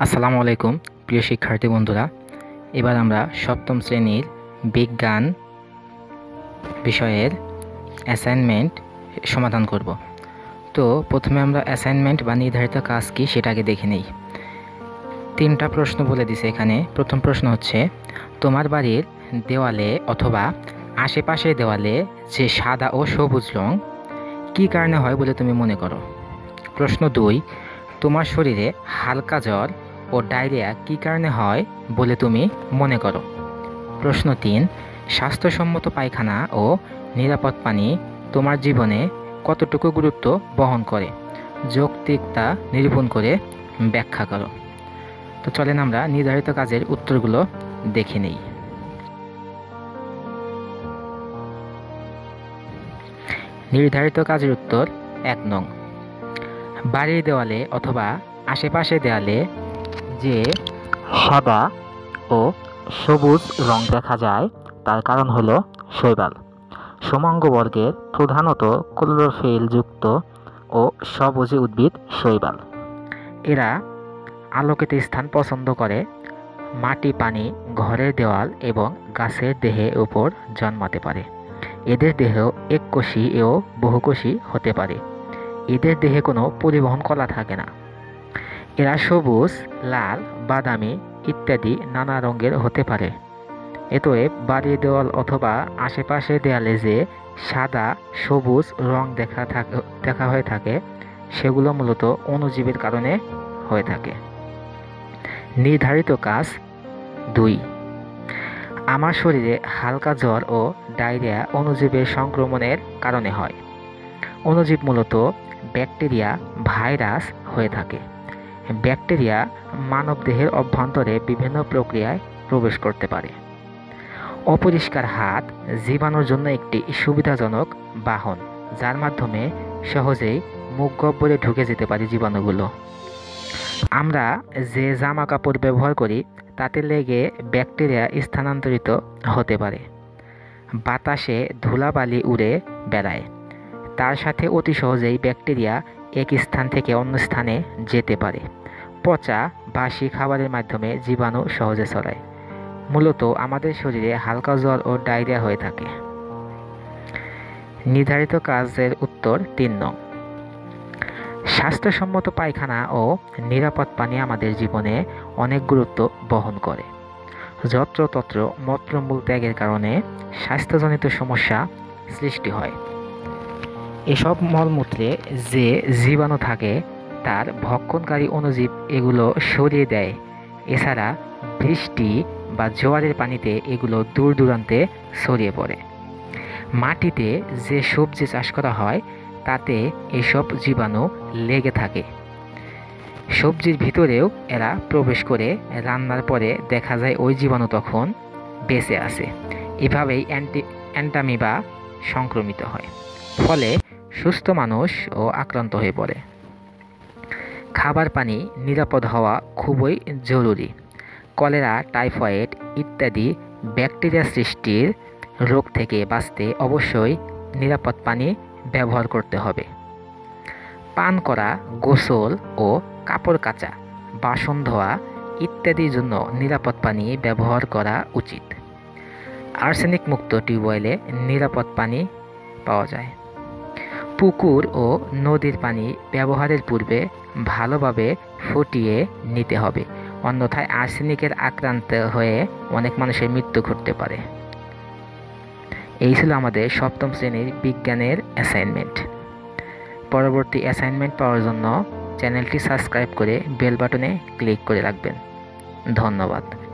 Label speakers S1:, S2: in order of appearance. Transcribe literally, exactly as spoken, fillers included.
S1: আসসালামু আলাইকুম প্রিয় শিক্ষার্থী বন্ধুরা। এবার আমরা সপ্তম শ্রেণীর বিজ্ঞান বিষয়ের অ্যাসাইনমেন্ট সমাধান করব। তো প্রথমে আমরা অ্যাসাইনমেন্ট বা নির্ধারিত কাজ কি সেটাকে দেখে নেই। তিনটা প্রশ্ন বলে দিছে এখানে। প্রথম প্রশ্ন হচ্ছে, তোমার বাড়ির দেওয়ালে অথবা আশেপাশের দেওয়ালে যে সাদা ও সবুজ রং কী কারণে হয় বলে তুমি মনে করো। প্রশ্ন দুই, তোমার শরীরে হালকা জ্বর ও ডায়রিয়া কী কারণে হয় বলে তুমি মনে করো। প্রশ্ন তিন, স্বাস্থ্যসম্মত পায়খানা ও নিরাপদ পানি তোমার জীবনে কতটুকু গুরুত্ব বহন করে, যৌক্তিকতা নিরূপণ করে ব্যাখ্যা করো। তো চলেন আমরা নির্ধারিত কাজের উত্তরগুলো দেখে নেই। নির্ধারিত কাজের উত্তর এক নং, বাড়ির দেওয়ালে অথবা আশেপাশের দেওয়ালে যে সাদা ও সবুজ রং দেখা যায় তার কারণ হলো শৈবাল। সমঙ্গ বর্গের প্রধানত ক্লোরোফিলযুক্ত ও সবুজ উদ্ভিদ শৈবাল। এরা আলোকিত স্থান পছন্দ করে। মাটি, পানি, ঘরের দেওয়াল এবং গাছের দেহের উপর জন্মাতে পারে। এদের দেহ এককোষী ও বহুকোষী হতে পারে। এদের দেহে কোনো পরিবহন কলা থাকে না। এরা সবুজ, লাল, বাদামি ইত্যাদি নানা রঙের হতে পারে। অতএব বাড়ির দেওয়াল অথবা আশেপাশের দেয়ালে যে সাদা সবুজ রং দেখা থাকে দেখা হয়ে থাকে সেগুলো মূলত অণুজীবের কারণে হয়ে থাকে। নির্ধারিত কাজ দুই, আমার শরীরে হালকা জ্বর ও ডায়রিয়া অণুজীবের সংক্রমণের কারণে হয়। অণুজীব মূলত ব্যাকটেরিয়া, ভাইরাস হয়ে থাকে। ব্যাকটেরিয়া মানবদেহের অভ্যন্তরে বিভিন্ন প্রক্রিয়ায় প্রবেশ করতে পারে। অপরিষ্কার হাত জীবাণুর জন্য একটি সুবিধাজনক বাহন, যার মাধ্যমে সহজেই মুখ গহ্বরে ঢুকে যেতে পারে জীবাণুগুলো। আমরা যে জামা কাপড় ব্যবহার করি তাতে লেগে ব্যাকটেরিয়া স্থানান্তরিত হতে পারে। বাতাসে ধুলাবালি উড়ে বেড়ায়, তার সাথে অতি সহজেই ব্যাকটেরিয়া এক স্থান থেকে অন্য স্থানে যেতে পারে। পচা বাসি খাবারের মাধ্যমে জীবাণু সহজে ছড়ায়। মূলত আমাদের শরীরে হালকা জ্বর ও ডায়রিয়া হয়ে থাকে। নির্ধারিত কাজের উত্তর তিন নং, স্বাস্থ্যসম্মত পায়খানা ও নিরাপদ পানি আমাদের জীবনে অনেক গুরুত্ব বহন করে। যত্রতত্র মূত্রমূল ত্যাগের কারণে স্বাস্থ্যজনিত সমস্যা সৃষ্টি হয়। এসব মলমূত্রে যে জীবাণু থাকে তার ভক্ষণকারী অণুজীব এগুলো সরিয়ে দেয়। এছাড়া বৃষ্টি বা জোয়ারের পানিতে এগুলো দূর দূরান্তে ছড়িয়ে পড়ে। মাটিতে যে সবজি চাষ করা হয় তাতে এসব জীবাণু লেগে থাকে। সবজির ভিতরেও এরা প্রবেশ করে রান্নার পরে দেখা যায় ওই জীবাণু তখন বেঁচে আছে। এভাবেই অ্যান্টি অ্যান্টামিবা সংক্রমিত হয়, ফলে সুস্থ মানুষও আক্রান্ত হয়ে পড়ে। খাবার পানি নিরাপদ হওয়া খুবই জরুরি। কলেরা, টাইফয়েড ইত্যাদি ব্যাকটেরিয়া সৃষ্টির রোগ থেকে বাঁচতে অবশ্যই নিরাপদ পানি ব্যবহার করতে হবে। পান করা, গোসল ও কাপড় কাচা, বাসন ধোয়া ইত্যাদির জন্য নিরাপদ পানি ব্যবহার করা উচিত। আর্সেনিক মুক্ত টিউবওয়েলে নিরাপদ পানি পাওয়া যায়। পুকুর ও নদীর পানি ব্যবহারের পূর্বে ভালোভাবে ফুটিয়ে নিতে হবে, অন্যথায় আর্সেনিকের আক্রান্ত হয়ে অনেক মানুষের মৃত্যু ঘটতে পারে। এই ছিল আমাদের সপ্তম শ্রেণীর বিজ্ঞানের অ্যাসাইনমেন্ট। পরবর্তী অ্যাসাইনমেন্ট পাওয়ার জন্য চ্যানেলটি সাবস্ক্রাইব করে বেল বাটনে ক্লিক করে রাখবেন। ধন্যবাদ।